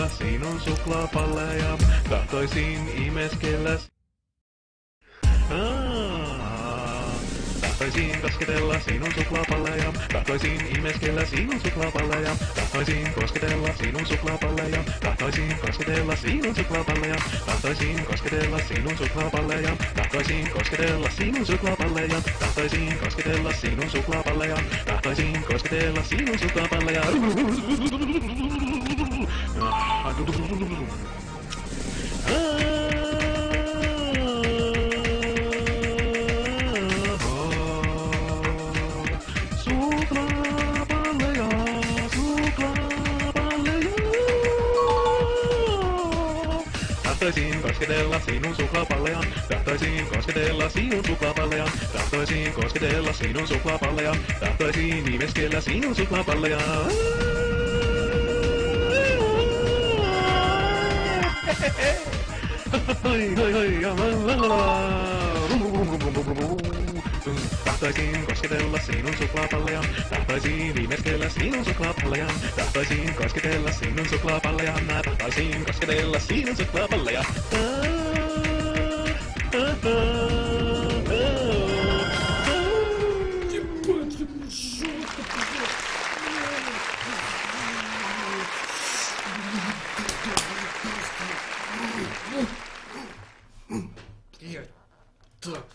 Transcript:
kosketella sinun suklaapalleja. Tahtoisin imeskellä. Tahtoisin kosketella sinun suklaapalleja. Tahtoisin imeskellä sinun suklaapalleja. Tahtoisin kosketella sinun suklaapalleja. Tahtoisin kosketella sinun suklaapalleja. Tahtoisin kosketella sinun suklaapalleja. Tahtoisin kosketella sinun suklaapalleja. Tahtoisin kosketella sinun suklaapalleja. Tahtoisin kosketella sinun suklaapalleja. Tahtoisin kosketella sinun suklaapalleja. Tahtoisin kosketella sinun suklaapalleja. Tahtoisin kosketella sinun suklaapalleja. Tahtoisin imeskellä sinun suklaapalleja. Hoi hoi hoi ja Tahtoisin kosketella sinun suklaapalleja. Tahtoisin imeskellä sinun suklaapalleja. Tahtoisin kosketella sinun suklaapalleja. Tahtoisin kosketella sinun suklaapalleja. Так.